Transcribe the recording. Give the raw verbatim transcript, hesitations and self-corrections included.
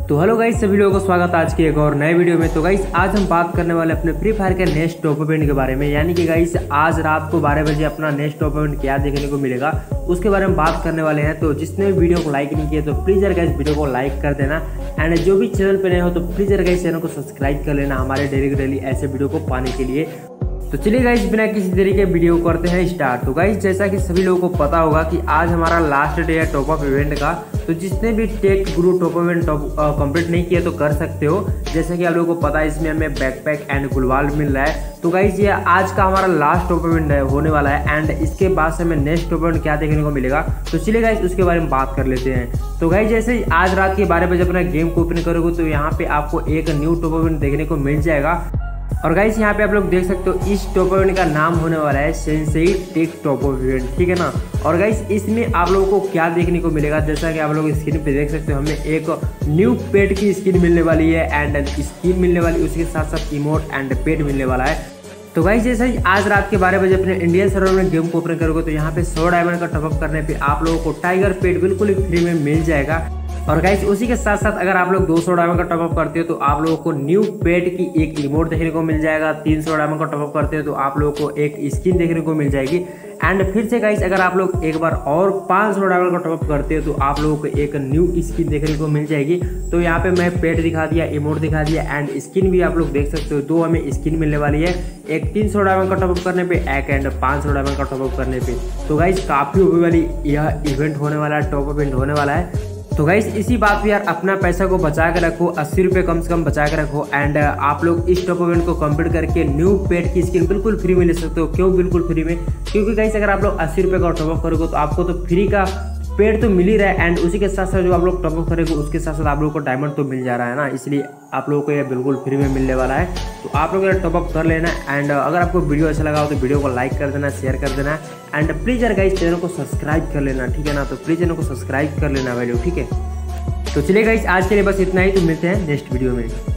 तो hello guys, सभी लोगों को स्वागत है आज की एक और नए वीडियो में। तो गाइस आज हम बात करने वाले अपने फ्री फायर के नेक्स्ट टॉप अप इवेंट के बारे में, यानी कि गाइस आज रात को बारह बजे अपना नेक्स्ट टॉप अप इवेंट क्या देखने को मिलेगा उसके बारे में बात करने वाले हैं। तो जिसने भी वीडियो को लाइक नहीं किया तो प्लीज यार गाइस वीडियो को लाइक कर देना, एंड जो भी चैनल पे नए हो तो प्लीज यार गाइस चैनल को सब्सक्राइब कर लेना हमारे डेली डेली ऐसे वीडियो को पाने के लिए। तो चलिए गाइस बिना किसी तरीके वीडियो करते हैं स्टार्ट। तो गाइस जैसा कि सभी लोगों को पता होगा कि आज हमारा लास्ट डे है टॉप अप इवेंट का। तो जिसने भी टेक गुरु टॉप इवेंट टॉप कंप्लीट नहीं किया तो कर सकते हो। जैसे कि आप लोगों को पता है इसमें हमें बैकपैक एंड गुलवाल मिल रहा है। तो गाइस ये आज का हमारा लास्ट टॉप इवेंट होने वाला है, एंड इसके बाद से हमें नेक्स्ट टॉप इवेंट क्या देखने को मिलेगा तो चलिए गाइस उसके बारे में बात कर लेते हैं। तो गाइस जैसे ही आज रात के बारह बजे अपना गेम को ओपन करोगे तो यहाँ पे आपको एक न्यू टॉप इवेंट देखने को मिल जाएगा। और गाइस यहाँ पे आप लोग देख सकते हो इस टॉप इवेंट का नाम होने वाला है सेंसेई टेक टॉप इवेंट, ठीक है ना। और गाइस इसमें आप लोगों को क्या देखने को मिलेगा, जैसा कि आप लोग स्क्रीन पे देख सकते हो हमें एक न्यू पेट की स्किन मिलने वाली है, एंड स्किन मिलने वाली उसके साथ साथ इमोट एंड पेट मिलने वाला है। तो गाइस जैसे ही आज रात के बारह बजे अपने इंडियन सर्वर में गेम को ओपन करोगे तो यहाँ पे सौ डायमंड का टॉपअप करने पे आप लोगों को टाइगर पेट बिल्कुल ही फ्री में मिल जाएगा। और गाइस उसी के साथ साथ अगर आप लोग दो सौ डायमंड का टॉपअप करते हो तो आप लोगों को न्यू पेट की एक इमोट देखने को मिल जाएगा। तीन सौ डायमंड का टॉपअप करते हो तो आप लोगों को एक स्किन देखने को मिल जाएगी। एंड फिर से गाइस अगर आप लोग एक बार और पाँच सौ डायमंड का टॉपअप करते हो तो आप लोगों को एक न्यू स्किन देखने को मिल जाएगी। तो यहाँ पे मैं पेट दिखा दिया, इमोट दिखा दिया, एंड स्किन भी आप लोग देख सकते हो। दो हमें स्किन मिलने वाली है, एक तीन सौ डायमंड का टॉपअप करने पे, एक एंड पाँच सौ डायमंड का टॉपअप करने पे। तो गाइस काफी होने वाली यह इवेंट होने वाला है, टॉप इवेंट होने वाला है। तो गाइस इसी बात पे यार अपना पैसा को बचा के रखो, अस्सी रुपये कम से कम बचा के रखो, एंड आप लोग इस टॉप इवेंट को कंप्लीट करके न्यू पेट की स्किन बिल्कुल फ्री में ले सकते हो। क्यों बिल्कुल फ्री में? क्योंकि गाइस अगर आप लोग अस्सी रुपये का टॉपअप करोगे तो आपको तो फ्री का पेट तो मिल ही रहा है, एंड उसी के साथ साथ जो आप लोग टॉपअप करेंगे उसके साथ साथ आप लोगों को डायमंड तो मिल जा रहा है ना, इसलिए आप लोगों को ये बिल्कुल फ्री में मिलने वाला है। तो आप लोग टॉपअप कर लेना, एंड अगर आपको वीडियो अच्छा लगा हो तो वीडियो को लाइक कर देना, शेयर कर देना, एंड प्लीज यार गाइस चैनल को सब्सक्राइब कर लेना, ठीक है ना। तो प्लीज चैनल को सब्सक्राइब कर लेना वैल्यू, ठीक है। तो चलिए गाइस आज के लिए बस इतना ही, तो मिलते हैं नेक्स्ट वीडियो में।